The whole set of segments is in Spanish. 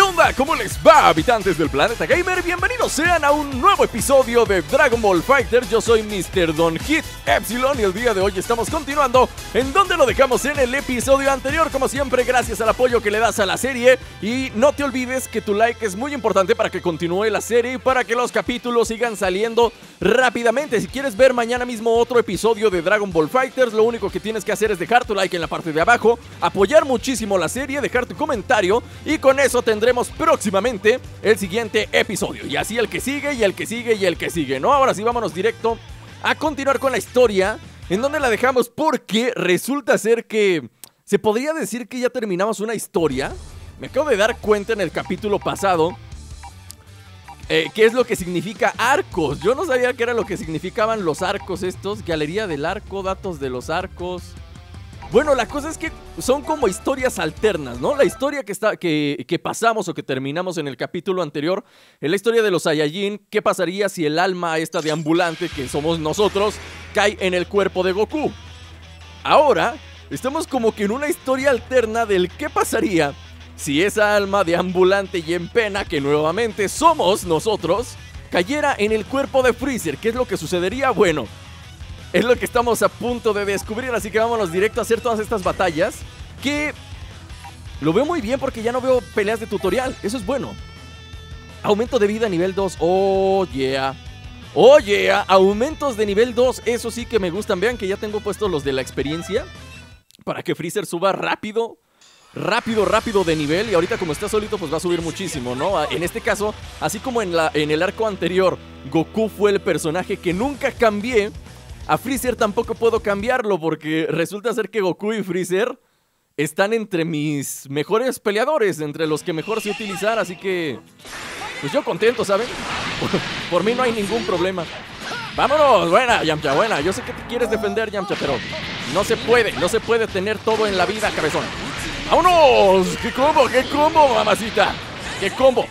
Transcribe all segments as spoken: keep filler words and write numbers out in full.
onda? ¿Cómo les va, habitantes del planeta gamer? Bienvenidos sean a un nuevo episodio de Dragon Ball FighterZ. Yo soy mister Don Hit Epsilon y el día de hoy estamos continuando en donde lo dejamos en el episodio anterior. Como siempre, gracias al apoyo que le das a la serie. Y no te olvides que tu like es muy importante para que continúe la serie y para que los capítulos sigan saliendo rápidamente. Si quieres ver mañana mismo otro episodio de Dragon Ball FighterZ, lo único que tienes que hacer es dejar tu like en la parte de abajo, apoyar muchísimo la serie, dejar tu comentario y con eso tendremos próximamente el siguiente episodio. Y así el que sigue y el que sigue y el que sigue, ¿no? Ahora sí, vámonos directo a continuar con la historia en donde la dejamos, porque resulta ser que se podría decir que ya terminamos una historia. Me acabo de dar cuenta en el capítulo pasado eh, qué es lo que significa arcos. Yo no sabía qué era lo que significaban los arcos estos. Galería del arco, datos de los arcos. Bueno, la cosa es que son como historias alternas, ¿no? La historia que, está, que, que pasamos o que terminamos en el capítulo anterior es la historia de los Saiyajin. ¿Qué pasaría si el alma esta de ambulante, que somos nosotros, cae en el cuerpo de Goku? Ahora estamos como que en una historia alterna del qué pasaría si esa alma de ambulante y en pena, que nuevamente somos nosotros, cayera en el cuerpo de Freezer. ¿Qué es lo que sucedería? Bueno, es lo que estamos a punto de descubrir, así que vámonos directo a hacer todas estas batallas, que lo veo muy bien porque ya no veo peleas de tutorial. Eso es bueno. Aumento de vida nivel dos. Oh yeah. Oh yeah. Aumentos de nivel dos. Eso sí que me gustan. Vean que ya tengo puestos los de la experiencia para que Freezer suba rápido. Rápido, rápido de nivel. Y ahorita como está solito pues va a subir muchísimo, ¿no? En este caso, así como en, la, en el arco anterior Goku fue el personaje que nunca cambié, a Freezer tampoco puedo cambiarlo, porque resulta ser que Goku y Freezer están entre mis mejores peleadores, entre los que mejor sé utilizar, así que pues yo contento, ¿saben? Por, por mí no hay ningún problema. ¡Vámonos! Buena, Yamcha, buena. Yo sé que te quieres defender, Yamcha, pero no se puede, no se puede tener todo en la vida, cabezón. ¡Vámonos! ¡Qué combo, qué combo, mamacita! ¡Qué combo!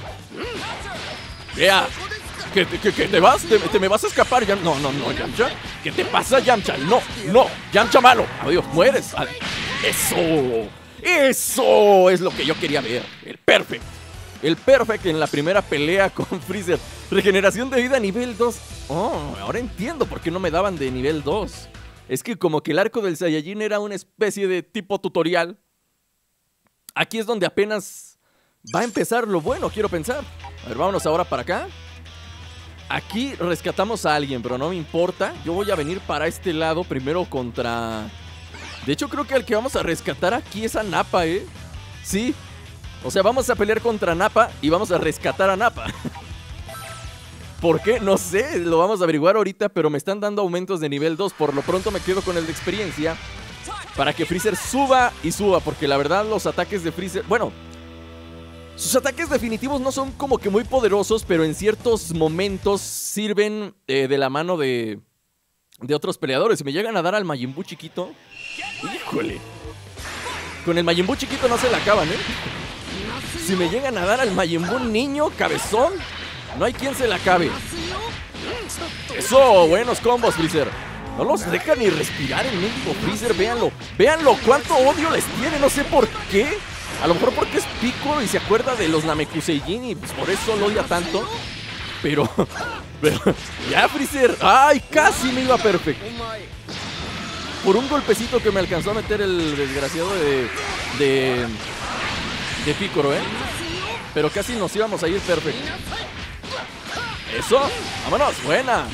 Vea. ¿Que, que, que te vas? ¿Te, te me vas a escapar? Yam no, no, no, Yamcha. ¿Qué te pasa, Yamcha? No, no, Yamcha malo. Adiós, mueres. Adiós. Eso, eso es lo que yo quería ver. El Perfect. El Perfect en la primera pelea con Freezer. Regeneración de vida nivel dos. Oh, ahora entiendo por qué no me daban de nivel dos. Es que como que el arco del Saiyajin era una especie de tipo tutorial. Aquí es donde apenas va a empezar lo bueno, quiero pensar. A ver, vámonos ahora para acá. Aquí rescatamos a alguien, pero no me importa. Yo voy a venir para este lado primero contra... De hecho, creo que el que vamos a rescatar aquí es a Nappa, ¿eh? Sí. O sea, vamos a pelear contra Nappa y vamos a rescatar a Nappa. ¿Por qué? No sé, lo vamos a averiguar ahorita, pero me están dando aumentos de nivel dos. Por lo pronto me quedo con el de experiencia para que Freezer suba y suba, porque la verdad los ataques de Freezer... Bueno... Sus ataques definitivos no son como que muy poderosos, pero en ciertos momentos sirven eh, de la mano de, de otros peleadores. Si me llegan a dar al Majin Buu chiquito... ¡Híjole! Con el Majin Buu chiquito no se la acaban, ¿eh? Si me llegan a dar al Majin Buu niño, cabezón, no hay quien se la acabe. ¡Eso! Buenos combos, Freezer. No los deja ni respirar el mendigo Freezer, véanlo. Véanlo, cuánto odio les tiene, no sé por qué. A lo mejor porque es Piccolo y se acuerda de los Namekusein y pues por eso lo odia tanto. Pero, pero, ya Freezer, ay, casi me iba perfecto. Por un golpecito que me alcanzó a meter el desgraciado de, de, de Piccolo, ¿eh? Pero casi nos íbamos a ir perfecto. Eso, vámonos, buena.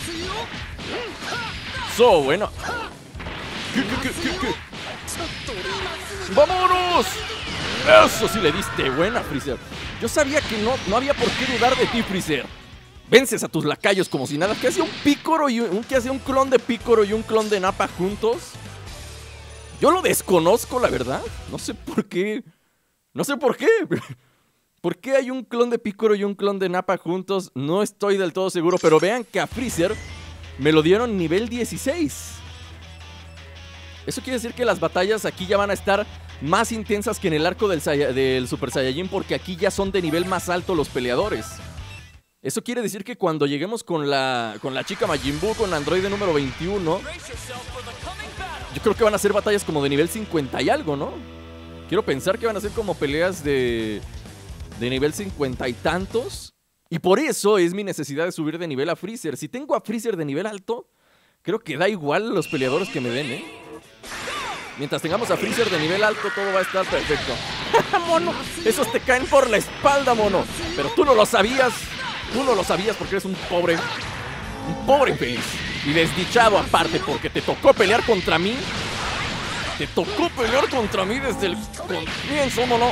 Eso, bueno. ¿Qué, qué, qué, qué, qué? ¡Vámonos! Eso sí le diste, buena, Freezer. Yo sabía que no, no había por qué dudar de ti, Freezer. Vences a tus lacayos como si nada. ¿Qué hacía un Piccolo y un, ¿qué hacía un clon de Piccolo y un clon de Nappa juntos? Yo lo desconozco, la verdad. No sé por qué. No sé por qué. ¿Por qué hay un clon de Piccolo y un clon de Nappa juntos? No estoy del todo seguro, pero vean que a Freezer me lo dieron nivel dieciséis. Eso quiere decir que las batallas aquí ya van a estar más intensas que en el arco del, del Super Saiyajin, porque aquí ya son de nivel más alto los peleadores. Eso quiere decir que cuando lleguemos con la, con la chica Majin Buu, con androide número veintiuno, yo creo que van a ser batallas como de nivel cincuenta y algo, ¿no? Quiero pensar que van a ser como peleas de... de nivel cincuenta y tantos. Y por eso es mi necesidad de subir de nivel a Freezer. Si tengo a Freezer de nivel alto, creo que da igual los peleadores que me den, ¿eh? Mientras tengamos a Freezer de nivel alto, todo va a estar perfecto. ¡Mono! Esos te caen por la espalda, mono. Pero tú no lo sabías. Tú no lo sabías porque eres un pobre... Un pobre face. Y desdichado aparte porque te tocó pelear contra mí. Te tocó pelear contra mí desde el comienzo, mono.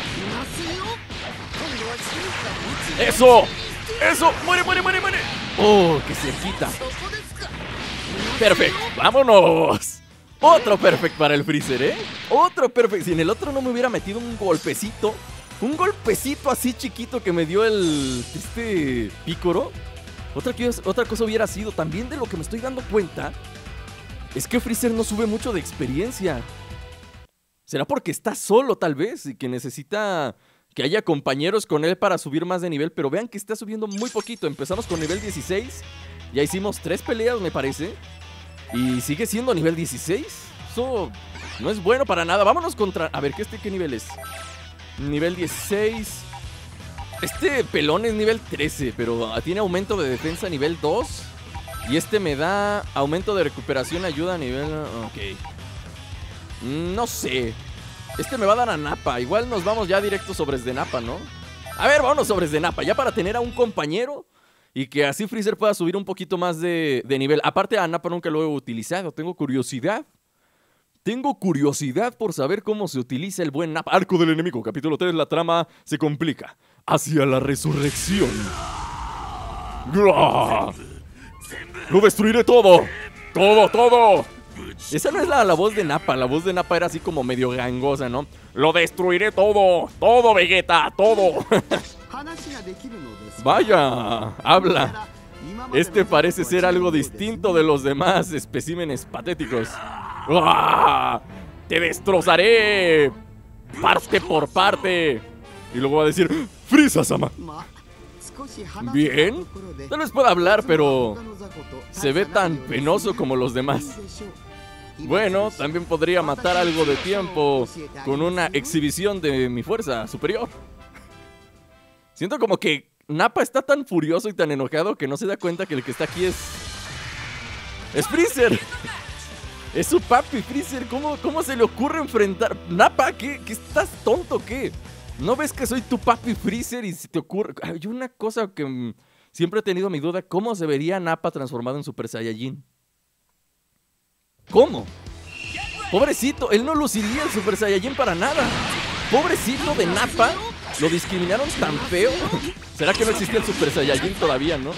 ¡Eso! ¡Eso! ¡Muere, muere, muere, muere! ¡Oh, qué cerquita! ¡Perfecto! ¡Vámonos! Otro perfect para el Freezer, ¿eh? Otro perfect. Si en el otro no me hubiera metido un golpecito, un golpecito así chiquito que me dio el... Este... Picoro. Otra, otra cosa hubiera sido, también de lo que me estoy dando cuenta, es que Freezer no sube mucho de experiencia. ¿Será porque está solo, tal vez? Y que necesita que haya compañeros con él para subir más de nivel. Pero vean que está subiendo muy poquito. Empezamos con nivel dieciséis. Ya hicimos tres peleas, me parece. Y sigue siendo nivel dieciséis. Eso no es bueno para nada. Vámonos contra... A ver, ¿qué, este, qué nivel es? Nivel dieciséis. Este pelón es nivel trece, pero tiene aumento de defensa nivel dos. Y este me da aumento de recuperación, ayuda a nivel... Ok. No sé. Este me va a dar a Nappa. Igual nos vamos ya directo sobres de Nappa, ¿no? A ver, vámonos sobres de Nappa. Ya para tener a un compañero y que así Freezer pueda subir un poquito más de, de nivel. Aparte a Nappa nunca lo he utilizado. Tengo curiosidad. Tengo curiosidad por saber cómo se utiliza el buen Nappa. Arco del enemigo, capítulo tres. La trama se complica hacia la resurrección. ¡Lo destruiré todo! ¡Todo, todo! Esa no es la, la voz de Nappa. La voz de Nappa era así como medio gangosa, ¿no? ¡Lo destruiré todo! ¡Todo, Vegeta! ¡Todo! Vaya, habla. Este parece ser algo distinto de los demás especímenes patéticos. ¡Uah! ¡Te destrozaré! Parte por parte. Y luego va a decir: ¡Frieza-sama! Bien. Tal vez pueda hablar, pero se ve tan penoso como los demás. Bueno, también podría matar algo de tiempo con una exhibición de mi fuerza superior. Siento como que Nappa está tan furioso y tan enojado que no se da cuenta que el que está aquí es... ¡Es Freezer! Es su papi, Freezer. ¿Cómo, cómo se le ocurre enfrentar? Nappa, ¿qué, ¿qué estás tonto o qué? ¿No ves que soy tu papi Freezer y se te ocurre? Hay una cosa que mmm, siempre he tenido mi duda. ¿Cómo se vería Nappa transformado en Super Saiyajin? ¿Cómo? Pobrecito, él no luciría el Super Saiyajin para nada. Pobrecito de Nappa. Lo discriminaron tan feo. ¿Será que no existía el Super Saiyajin todavía, no?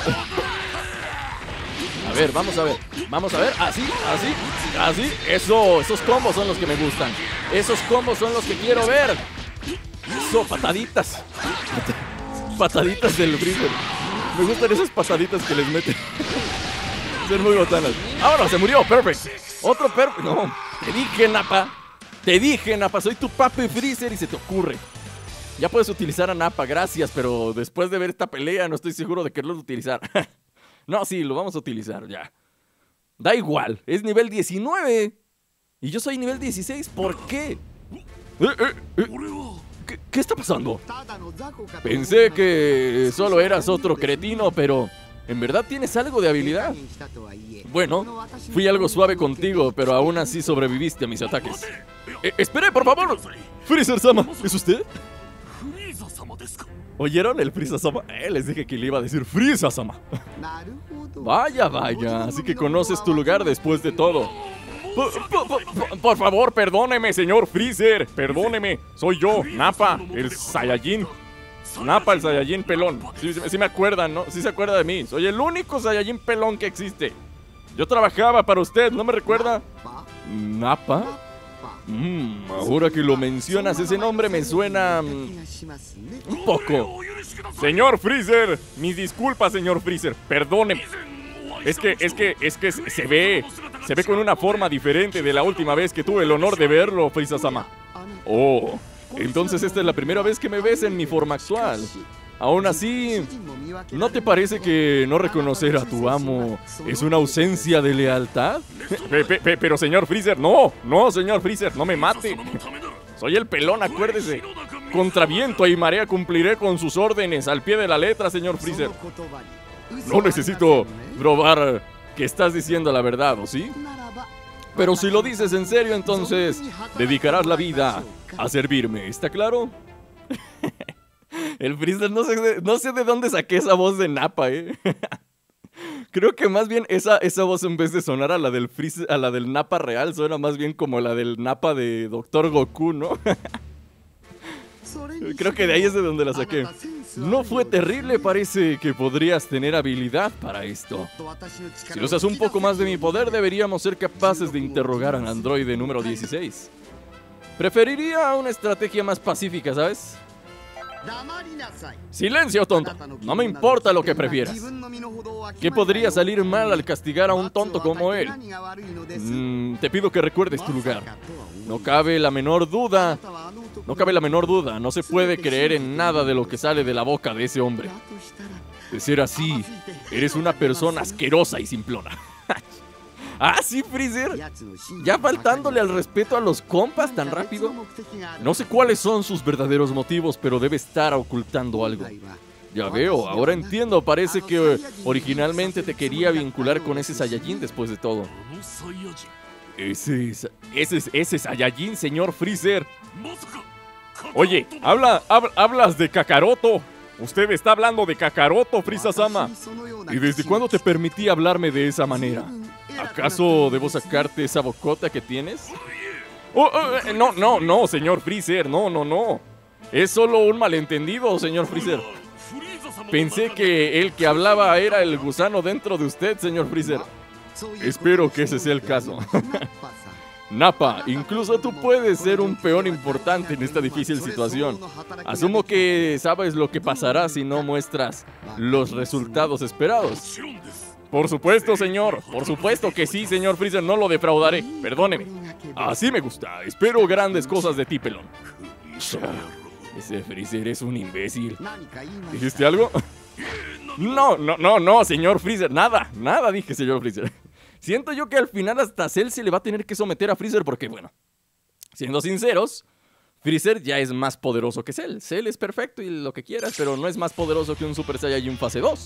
A ver, vamos a ver. Vamos a ver, así, así, así. Eso, esos combos son los que me gustan. Esos combos son los que quiero ver. Eso, pataditas. Pataditas del Freezer. Me gustan esas pataditas que les meten. Son muy botanas. Ahora se murió, perfect. Otro perfect. No, te dije, Nappa. Te dije, Nappa, soy tu papi Freezer y se te ocurre. Ya puedes utilizar a Nappa, gracias, pero después de ver esta pelea no estoy seguro de quererlo utilizar. No, sí, lo vamos a utilizar, ya. Da igual, es nivel diecinueve. Y yo soy nivel dieciséis, ¿por qué? Eh, eh, eh. ¿Qué, ¿Qué está pasando? Pensé que solo eras otro cretino, pero en verdad tienes algo de habilidad. Bueno, fui algo suave contigo, pero aún así sobreviviste a mis ataques. Eh, ¡Espere, por favor! Freezer-sama, ¿es usted? ¿Oyeron el Frieza-sama? Eh, les dije que le iba a decir Frieza-sama. Vaya, vaya, así que conoces tu lugar después de todo. Por, por, por, por favor, perdóneme, señor Freezer. Perdóneme, soy yo, Nappa, el Saiyajin. Nappa, el Saiyajin pelón. Sí, sí, sí me acuerdan, ¿no? Sí se acuerda de mí. Soy el único Saiyajin pelón que existe. Yo trabajaba para usted, ¿no me recuerda? ¿Nappa? Mm, ahora que lo mencionas, ese nombre me suena... Mm, un poco. Señor Freezer, mis disculpas, señor Freezer, perdóneme. Es que, es que, es que se ve, se ve con una forma diferente de la última vez que tuve el honor de verlo, Frieza-sama. Oh, entonces esta es la primera vez que me ves en mi forma actual. Aún así, ¿no te parece que no reconocer a tu amo es una ausencia de lealtad? Pe, pe, pe, pero señor Freezer, no, no señor Freezer, no me mate. Soy el pelón, acuérdese. Contra viento y marea cumpliré con sus órdenes al pie de la letra, señor Freezer. No necesito probar que estás diciendo la verdad, ¿o sí? Pero si lo dices en serio, entonces dedicarás la vida a servirme, ¿está claro? El Freezer, no sé, de, no sé de dónde saqué esa voz de Nappa, ¿eh? Creo que más bien esa, esa voz, en vez de sonar a la del Freezer, a la del Nappa real, suena más bien como la del Nappa de Doctor Goku, ¿no? Creo que de ahí es de donde la saqué. No fue terrible, parece que podrías tener habilidad para esto. Si usas un poco más de mi poder, deberíamos ser capaces de interrogar al androide número dieciséis. Preferiría una estrategia más pacífica, ¿sabes? Silencio, tonto. No me importa lo que prefieras. ¿Qué podría salir mal al castigar a un tonto como él? Mm, te pido que recuerdes tu lugar. No cabe la menor duda. No cabe la menor duda. No se puede creer en nada de lo que sale de la boca de ese hombre. De ser así, eres una persona asquerosa y simplona. Ah, sí, Freezer. Ya faltándole al respeto a los compas tan rápido. No sé cuáles son sus verdaderos motivos, pero debe estar ocultando algo. Ya veo, ahora entiendo. Parece que originalmente te quería vincular con ese Saiyajin después de todo. Ese es, ese es, ese Saiyajin, señor Freezer. Oye, habla, hab, hablas de Kakaroto. Usted está hablando de Kakaroto, Frieza-sama. ¿Y desde cuándo te permití hablarme de esa manera? ¿Acaso debo sacarte esa bocota que tienes? Oh, oh, no, no, no, señor Freezer, no, no, no. Es solo un malentendido, señor Freezer. Pensé que el que hablaba era el gusano dentro de usted, señor Freezer. Espero que ese sea el caso. Nappa, incluso tú puedes ser un peón importante en esta difícil situación. Asumo que sabes lo que pasará si no muestras los resultados esperados. Por supuesto, señor. Por supuesto que sí, señor Freezer. No lo defraudaré. Perdóneme. Así me gusta. Espero grandes cosas de ti, pelón. Ese Freezer es un imbécil. ¿Dijiste algo? No, no, no, no, señor Freezer. Nada, nada dije, señor Freezer. Siento yo que al final hasta Cell se le va a tener que someter a Freezer porque, bueno, siendo sinceros, Freezer ya es más poderoso que Cell. Cell es perfecto y lo que quieras, pero no es más poderoso que un Super Saiyajin fase dos.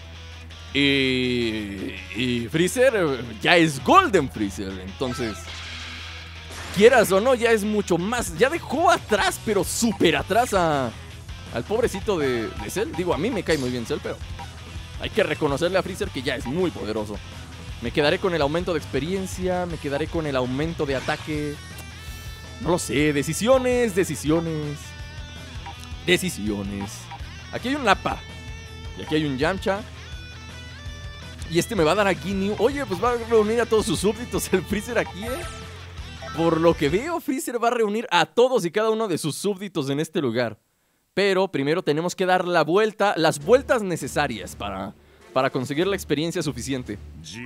Y, y Freezer ya es Golden Freezer, entonces, quieras o no, ya es mucho más. Ya dejó atrás, pero súper atrás a, al pobrecito de, de Cell. Digo, a mí me cae muy bien Cell, pero hay que reconocerle a Freezer que ya es muy poderoso. Me quedaré con el aumento de experiencia, me quedaré con el aumento de ataque. No lo sé, decisiones, decisiones, decisiones. Aquí hay un Nappa y aquí hay un Yamcha. Y este me va a dar a Ginyu. Oye, pues va a reunir a todos sus súbditos el Freezer aquí, ¿eh? Por lo que veo, Freezer va a reunir a todos y cada uno de sus súbditos en este lugar. Pero primero tenemos que dar la vuelta, las vueltas necesarias para, para conseguir la experiencia suficiente.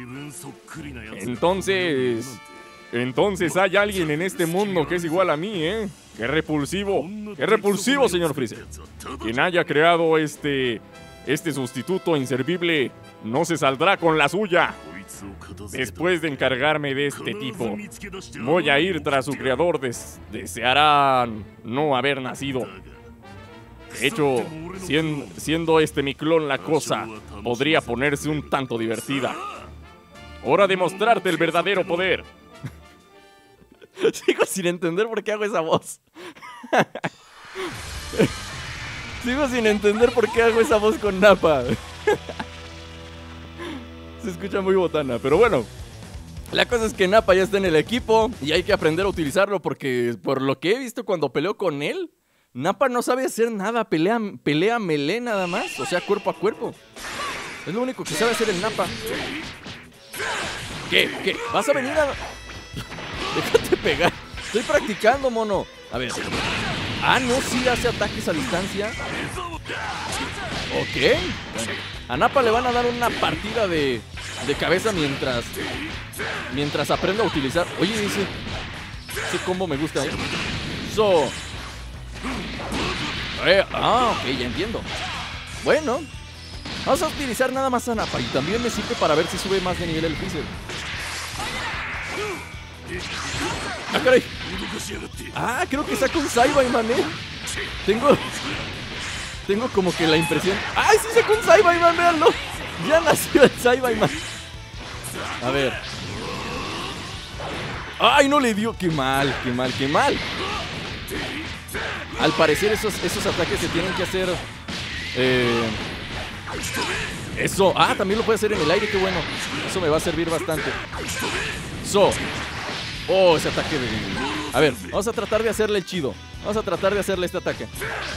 Entonces... Entonces hay alguien en este mundo que es igual a mí, ¿eh? ¡Qué repulsivo! ¡Qué repulsivo, señor Freezer! Quien haya creado este... Este sustituto inservible no se saldrá con la suya. Después de encargarme de este tipo, voy a ir tras su creador. Des deseará no haber nacido. De hecho, siendo, siendo este mi clon, la cosa podría ponerse un tanto divertida. Hora de mostrarte el verdadero poder. Sigo sin entender por qué hago esa voz. Sigo sin entender por qué hago esa voz con Nappa. Se escucha muy botana, pero bueno. La cosa es que Nappa ya está en el equipo y hay que aprender a utilizarlo porque por lo que he visto cuando peleo con él, Nappa no sabe hacer nada, pelea, pelea melee nada más, o sea, cuerpo a cuerpo. Es lo único que sabe hacer el Nappa. ¿Qué? ¿Qué? ¿Vas a venir a...? Déjate pegar. Estoy practicando, mono. A ver. Ah, no, sí hace ataques a distancia. Ok. Bueno, a Nappa le van a dar una partida de, de cabeza mientras Mientras aprenda a utilizar. Oye, ese Ese combo me gusta, ¿eh? So eh, Ah, ok, ya entiendo. Bueno, vamos a utilizar nada más a Nappa. Y también me sirve para ver si sube más de nivel el Freezer. Ah, caray. Ah, creo que saca un Saibai, man, ¿eh? Tengo... Tengo como que la impresión... ¡Ay, sí sacó un Saiyaman, véanlo! Ya nació el Saiyaman. A ver. ¡Ay, no le dio! ¡Qué mal, qué mal, qué mal! Al parecer esos, esos ataques se tienen que hacer... Eh... Eso. Ah, también lo puede hacer en el aire, qué bueno. Eso me va a servir bastante. Eso. Oh, ese ataque de... A ver, vamos a tratar de hacerle el chido. Vamos a tratar de hacerle este ataque.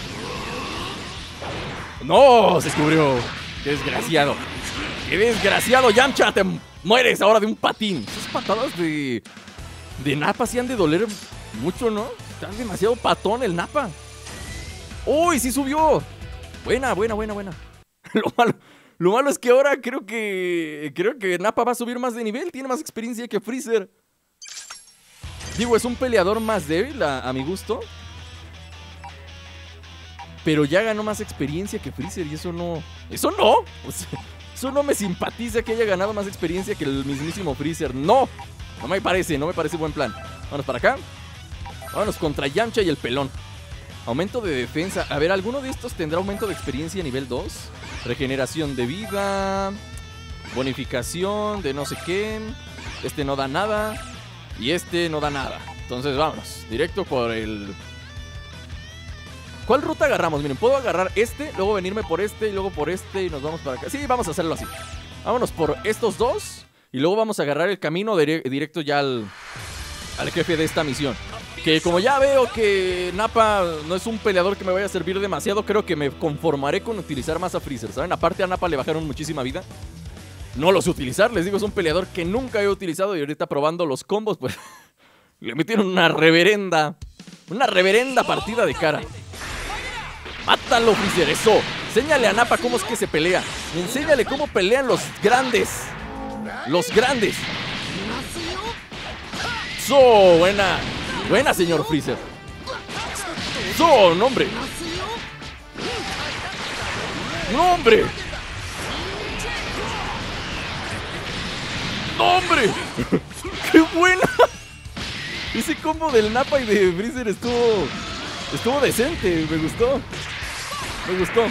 ¡No! Se cubrió. ¡Qué desgraciado! ¡Qué desgraciado! ¡Yamcha! ¡Te mueres ahora de un patín! Esas patadas de... De Nappa sí han de doler mucho, ¿no? Está demasiado patón el Nappa. ¡Uy! ¡Sí subió! Buena, buena, buena, buena. Lo malo, lo malo es que ahora creo que... Creo que Nappa va a subir más de nivel. Tiene más experiencia que Freezer. Digo, es un peleador más débil a, a mi gusto. Pero ya ganó más experiencia que Freezer y eso no... ¡Eso no! O sea, eso no me simpatiza que haya ganado más experiencia que el mismísimo Freezer. ¡No! No me parece, no me parece buen plan. Vámonos para acá. Vámonos contra Yamcha y el pelón. Aumento de defensa. A ver, ¿alguno de estos tendrá aumento de experiencia a nivel dos? Regeneración de vida. Bonificación de no sé qué. Este no da nada. Y este no da nada. Entonces vámonos, directo por el... ¿Cuál ruta agarramos? Miren, puedo agarrar este, luego venirme por este y luego por este y nos vamos para acá. Sí, vamos a hacerlo así. Vámonos por estos dos y luego vamos a agarrar el camino dire- directo ya al, al jefe de esta misión. Que como ya veo que Nappa no es un peleador que me vaya a servir demasiado, creo que me conformaré con utilizar más a Freezer, ¿saben? Aparte a Nappa le bajaron muchísima vida. No los sé utilizar, les digo, es un peleador que nunca he utilizado y ahorita probando los combos, pues le metieron una reverenda, una reverenda partida de cara. ¡Mátalo, Freezer! ¡Eso! Enséñale a Nappa cómo es que se pelea. Enséñale cómo pelean los grandes. Los grandes. ¡So! Buena. Buena, señor Freezer. ¡So! ¡No, hombre! ¡No, hombre! ¡No, hombre! ¡Qué buena! Ese combo del Nappa y de Freezer estuvo... Estuvo decente, me gustó. Me gustó.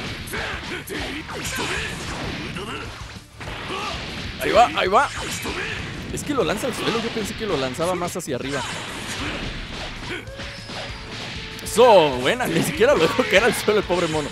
Ahí va, ahí va. Es que lo lanza al suelo, yo pensé que lo lanzaba más hacia arriba. Eso, buena, ni siquiera lo dejó caer al suelo el pobre mono.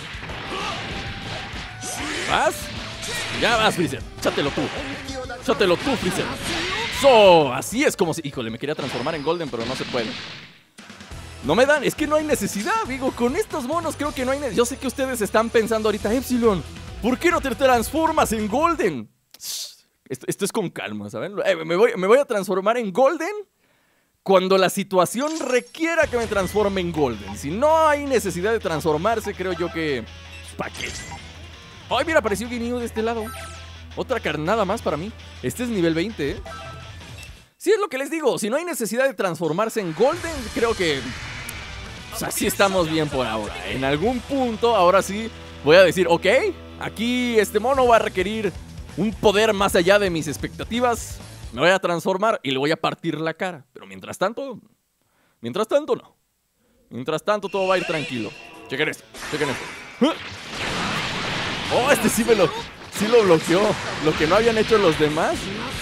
¿Vas? Ya vas, Freezer, échatelo tú. Échatelo tú, Freezer. Eso, así es como si... Híjole, me quería transformar en Golden, pero no se puede. No me dan, es que no hay necesidad, digo, con estos monos creo que no hay necesidad. Yo sé que ustedes están pensando ahorita, Epsilon, ¿por qué no te transformas en Golden? Esto, esto es con calma, ¿saben? Eh, me, voy, me voy a transformar en Golden cuando la situación requiera que me transforme en Golden. Si no hay necesidad de transformarse, creo yo que... ¿Para qué? Ay, mira, apareció Ginyu de este lado. Otra carnada más para mí. Este es nivel veinte, ¿eh? Sí, es lo que les digo, si no hay necesidad de transformarse en Golden, creo que... O sea, sí estamos bien por ahora. En algún punto, ahora sí, voy a decir, ok, aquí este mono va a requerir un poder más allá de mis expectativas. Me voy a transformar y le voy a partir la cara. Pero mientras tanto, mientras tanto no. Mientras tanto todo va a ir tranquilo. Chequen esto, chequen esto. Oh, este sí me lo... Sí lo bloqueó. Lo que no habían hecho los demás.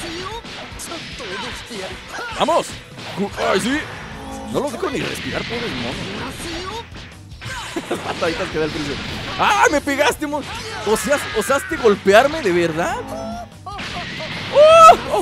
¡Vamos! ¡Ay, sí! No los dejo ni respirar, pobres monos. Las pataditas que da el Freezer. ¡Ah, me pegaste, mon! ¿Oseas, ¿Osaste golpearme de verdad? ¡Oh! ¡Oh!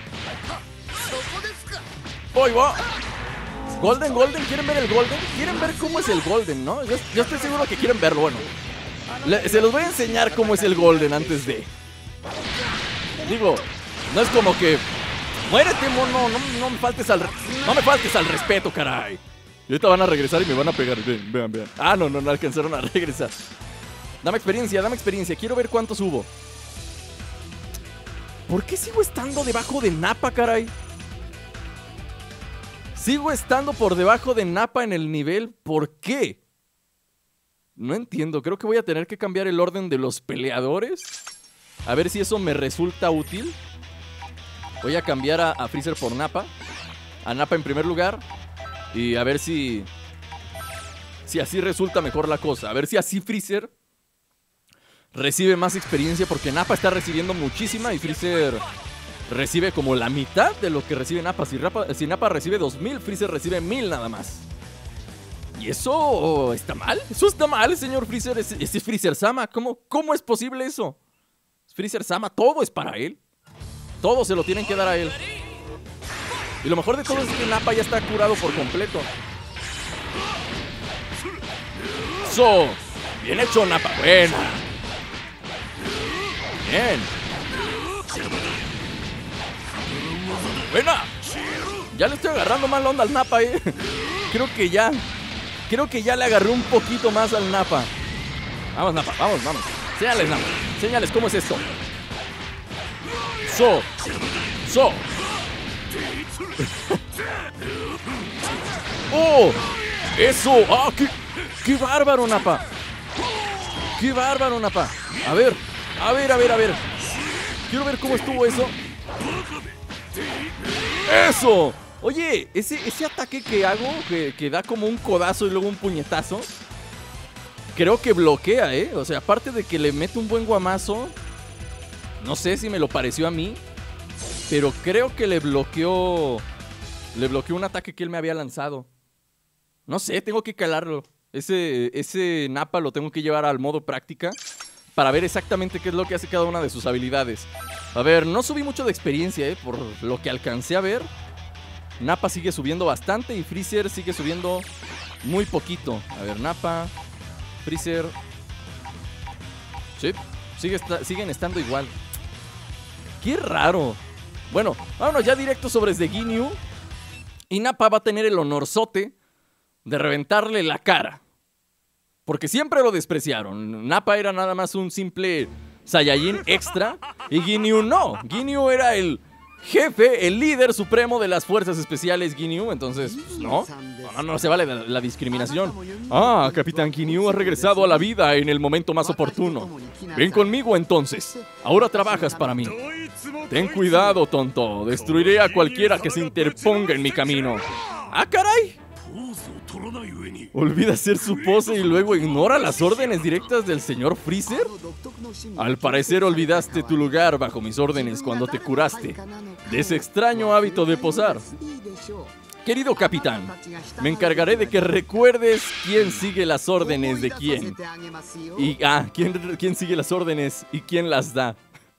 ¡Oh, va! Golden, Golden, ¿quieren ver el Golden? ¿Quieren ver cómo es el Golden, no? Yo, yo estoy seguro que quieren verlo, bueno. Le, se los voy a enseñar cómo es el Golden antes de... Digo, no es como que... ¡Muérete, mono! No, no me faltes al... No me faltes al respeto, caray. Y ahorita van a regresar y me van a pegar. Vean, vean, vean. Ah, no, no, no alcanzaron a regresar. Dame experiencia, dame experiencia. Quiero ver cuánto subo. ¿Por qué sigo estando debajo de Nappa, caray? Sigo estando por debajo de Nappa en el nivel. ¿Por qué? No entiendo. Creo que voy a tener que cambiar el orden de los peleadores. A ver si eso me resulta útil. Voy a cambiar a, a Freezer por Nappa. A Nappa en primer lugar. Y a ver si... si así resulta mejor la cosa. A ver si así Freezer recibe más experiencia, porque Nappa está recibiendo muchísima y Freezer recibe como la mitad de lo que recibe Nappa. Si, Rappa, si Nappa recibe dos mil, Freezer recibe mil nada más. ¿Y eso está mal? Eso está mal, señor Freezer. Ese, ese es Freezer-sama. ¿Cómo, ¿Cómo es posible eso? Freezer-sama, todo es para él. Todo se lo tienen que dar a él. Y lo mejor de todo es que Nappa ya está curado por completo. So, bien hecho, Nappa. Buena. Bien. Buena. Ya le estoy agarrando más la onda al Nappa, eh. Creo que ya. Creo que ya le agarré un poquito más al Nappa. Vamos, Nappa, vamos, vamos. Señales, Nappa. Señales, ¿cómo es esto? So. So. ¡Oh! ¡Eso! ¡Ah! ¡Qué, qué bárbaro, Nappa! ¡Qué bárbaro, Nappa! A ver, a ver, a ver, a ver. Quiero ver cómo estuvo eso. ¡Eso! Oye, ese, ese ataque que hago, que, que da como un codazo y luego un puñetazo, creo que bloquea, ¿eh? O sea, aparte de que le meto un buen guamazo, no sé si me lo pareció a mí, pero creo que le bloqueó... Le bloqueó un ataque que él me había lanzado. No sé, tengo que calarlo. Ese, ese Nappa lo tengo que llevar al modo práctica para ver exactamente qué es lo que hace cada una de sus habilidades. A ver, no subí mucho de experiencia, ¿eh? Por lo que alcancé a ver. Nappa sigue subiendo bastante y Freezer sigue subiendo muy poquito. A ver, Nappa, Freezer. Sí, sigue esta, siguen estando igual. Qué raro. Bueno, vámonos ya directo sobre desde Ginyu. Y Nappa va a tener el honorzote de reventarle la cara. Porque siempre lo despreciaron. Nappa era nada más un simple Saiyajin extra. Y Ginyu no. Ginyu era el jefe, el líder supremo de las fuerzas especiales Ginyu. Entonces, pues, no. No, no se vale la, la discriminación. Ah, Capitán Ginyu ha regresado a la vida en el momento más oportuno. Ven conmigo entonces. Ahora trabajas para mí. Ten cuidado, tonto. Destruiré a cualquiera que se interponga en mi camino. ¡Ah, caray! ¿Olvida hacer su pose y luego ignora las órdenes directas del señor Freezer? Al parecer olvidaste tu lugar bajo mis órdenes cuando te curaste de ese extraño hábito de posar. Querido capitán, me encargaré de que recuerdes quién sigue las órdenes de quién. Y, ah, quién, quién sigue las órdenes y quién las da.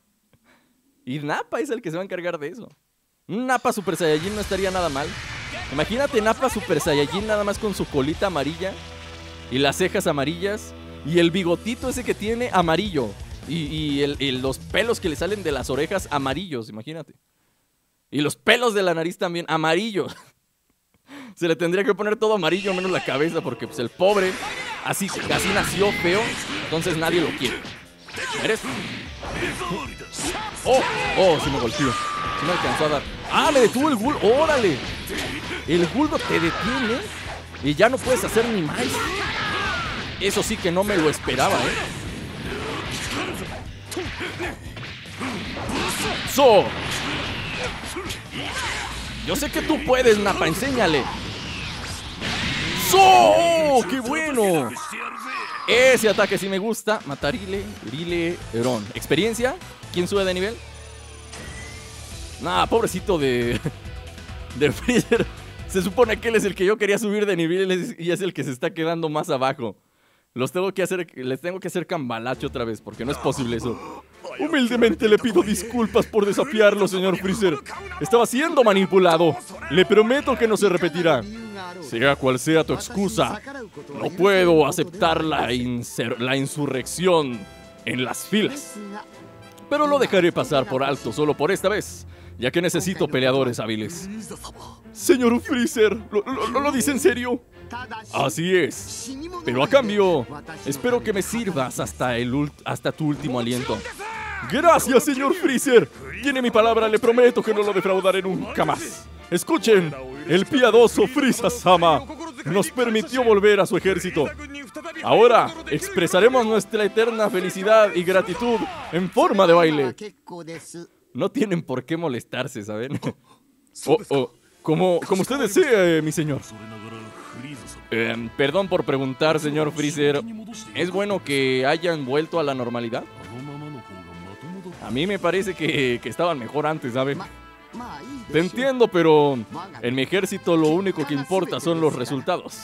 Y Nappa es el que se va a encargar de eso. Un Nappa Super Saiyajin no estaría nada mal. Imagínate Nappa Super Saiyajin nada más con su colita amarilla y las cejas amarillas y el bigotito ese que tiene amarillo y, y, el, y los pelos que le salen de las orejas amarillos, imagínate. Y los pelos de la nariz también amarillos. Se le tendría que poner todo amarillo menos la cabeza porque pues el pobre así, así nació feo, entonces nadie lo quiere. ¿Eres? Oh, oh, se me golpeó. Se me alcanzó a dar. ¡Ah, le detuvo el Guldo! ¡Órale! El Guldo te detiene y ya no puedes hacer ni más. Eso sí que no me lo esperaba, ¿eh? ¡So! Yo sé que tú puedes, Nappa, enséñale. ¡So! ¡Oh, qué bueno! Ese ataque sí me gusta. Matarile, Rile, Ron. ¿Experiencia? ¿Quién sube de nivel? Nah, pobrecito de... de Freezer. Se supone que él es el que yo quería subir de nivel y es el que se está quedando más abajo. Los tengo que hacer... Les tengo que hacer cambalache otra vez porque no es posible eso. Humildemente le pido disculpas por desafiarlo, señor Freezer. Estaba siendo manipulado. Le prometo que no se repetirá. Sea cual sea tu excusa, no puedo aceptar la, la insurrección en las filas. Pero lo dejaré pasar por alto solo por esta vez, ya que necesito peleadores hábiles. Señor Freezer, ¿lo, lo, lo dice en serio? Así es. Pero a cambio, espero que me sirvas hasta, el hasta tu último aliento. Gracias, señor Freezer. Tiene mi palabra, le prometo que no lo defraudaré nunca más. Escuchen, el piadoso Frieza-sama nos permitió volver a su ejército. Ahora expresaremos nuestra eterna felicidad y gratitud en forma de baile. No tienen por qué molestarse, ¿saben? Oh, oh, como, como usted desee, mi señor. Eh, perdón por preguntar, señor Freezer. ¿Es bueno que hayan vuelto a la normalidad? A mí me parece que, que estaban mejor antes, ¿sabe? Te entiendo, pero en mi ejército lo único que importa son los resultados.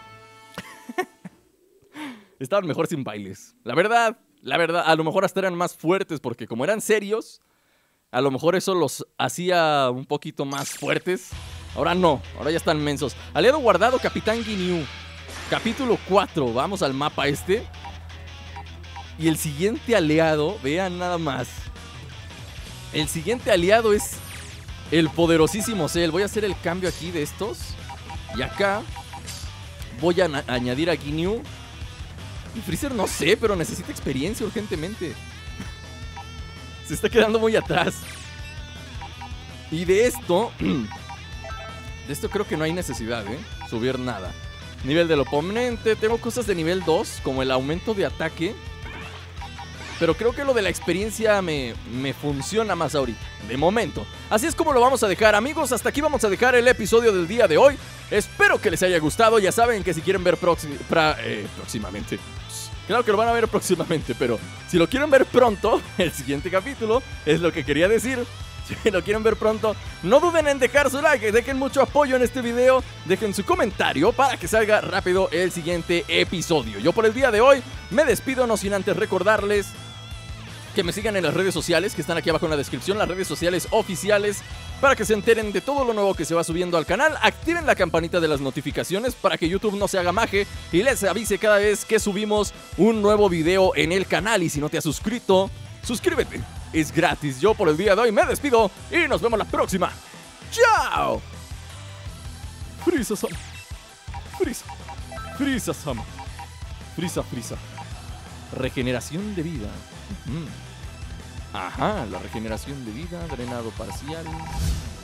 Estaban mejor sin bailes. La verdad, la verdad, a lo mejor hasta eran más fuertes porque como eran serios, a lo mejor eso los hacía un poquito más fuertes. Ahora no, ahora ya están mensos. Aliado guardado, Capitán Ginyu. Capítulo cuatro, vamos al mapa este. Y el siguiente aliado, vean nada más. El siguiente aliado es el poderosísimo Cell. Voy a hacer el cambio aquí de estos. Y acá voy a añadir a Ginyu. Y Freezer no sé, pero necesita experiencia urgentemente. Se está quedando muy atrás. Y de esto... De esto creo que no hay necesidad, ¿eh? Subir nada. Nivel del oponente. Tengo cosas de nivel dos, como el aumento de ataque. Pero creo que lo de la experiencia me, me funciona más ahorita, de momento. Así es como lo vamos a dejar, amigos. Hasta aquí vamos a dejar el episodio del día de hoy. Espero que les haya gustado. Ya saben que si quieren ver pra, eh, próximamente... Claro que lo van a ver próximamente, pero si lo quieren ver pronto, el siguiente capítulo es lo que quería decir. Si lo quieren ver pronto, no duden en dejar su like, dejen mucho apoyo en este video, dejen su comentario para que salga rápido el siguiente episodio. Yo por el día de hoy me despido, no sin antes recordarles que me sigan en las redes sociales que están aquí abajo en la descripción, las redes sociales oficiales, para que se enteren de todo lo nuevo que se va subiendo al canal. Activen la campanita de las notificaciones para que YouTube no se haga maje y les avise cada vez que subimos un nuevo video en el canal. Y si no te has suscrito, suscríbete, es gratis. Yo por el día de hoy me despido y nos vemos la próxima. ¡Chao! Frieza-sama. Frieza. Frieza-sama. Frieza, Frieza. Regeneración de vida. Mm. Ajá, la regeneración de vida, drenado parcial.